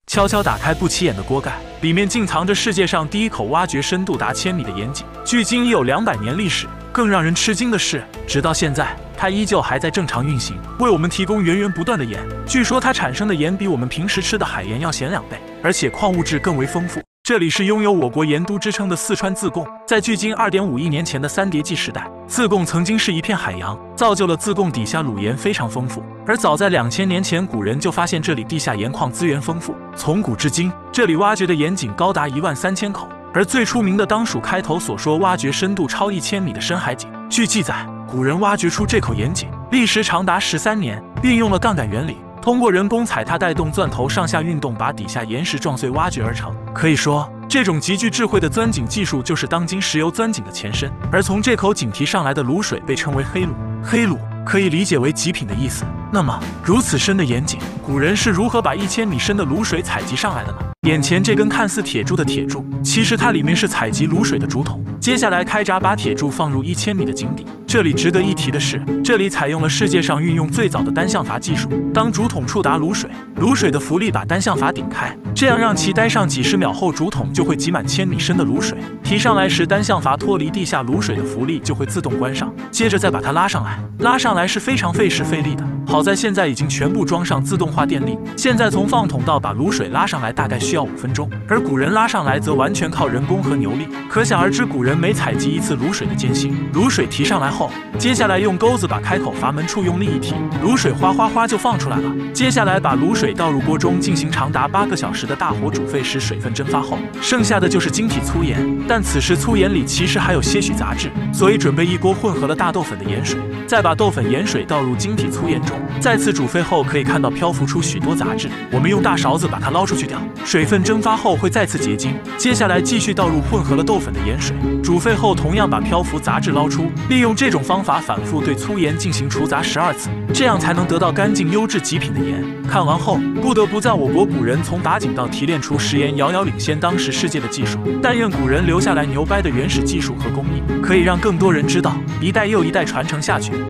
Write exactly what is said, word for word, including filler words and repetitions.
悄悄打开不起眼的锅盖，里面竟藏着世界上第一口挖掘深度达千米的盐井，距今已有两百年历史。更让人吃惊的是，直到现在，它依旧还在正常运行，为我们提供源源不断的盐。据说它产生的盐比我们平时吃的海盐要咸两倍，而且矿物质更为丰富。这里是拥有我国盐都之称的四川自贡，在距今 二点五亿年前的三叠纪时代，自贡曾经是一片海洋，造就了自贡底下卤盐非常丰富。而早在两千年前，古人就发现这里地下盐矿资源丰富，从古至今，这里挖掘的盐井高达一万三千口。而最出名的当属开头所说挖掘深度超一千米的深海井。据记载，古人挖掘出这口盐井历时长达十三年，运用了杠杆原理，通过人工踩踏带动钻头上下运动，把底下岩石撞碎挖掘而成。可以说，这种极具智慧的钻井技术就是当今石油钻井的前身。而从这口井提上来的卤水被称为黑卤，黑卤可以理解为极品的意思。那么，如此深的盐井，古人是如何把一千米深的卤水采集上来的呢？眼前这根看似铁柱的铁柱，其实它里面是采集卤水的竹筒。接下来开闸，把铁柱放入一千米的井底。这里值得一提的是，这里采用了世界上运用最早的单向阀技术。当竹筒触达卤水，卤水的浮力把单向阀顶开，这样让其待上几十秒后，竹筒就会挤满千米深的卤水。提上来时，单向阀脱离地下卤水的浮力就会自动关上，接着再把它拉上来。拉上来是非常费时费力的，好在现在已经全部装上自动化电力。现在从放桶到把卤水拉上来大概需要五分钟，而古人拉上来则完全靠人工和牛力。可想而知，古人每采集一次卤水的艰辛。卤水提上来后，接下来用钩子把开口阀门处用力一提，卤水哗哗哗就放出来了。接下来把卤水倒入锅中，进行长达八个小时的大火煮沸，使水分蒸发后，剩下的就是晶体粗盐。但此时粗盐里其实还有些许杂质，所以准备一锅混合了大豆粉的盐水，再把豆粉盐水倒入晶体粗盐中，再次煮沸后可以看到漂浮出许多杂质，我们用大勺子把它捞出去掉。水分蒸发后会再次结晶，接下来继续倒入混合了豆粉的盐水，煮沸后同样把漂浮杂质捞出，利用这种方法反复对粗盐进行除杂十二次，这样才能得到干净优质极品的盐。看完后不得不赞我国古人从打井到提炼出食盐遥遥领先当时世界的技术。但愿古人留下来牛掰的原始技术和工艺，可以让更多人知道，一代又一代传承下去。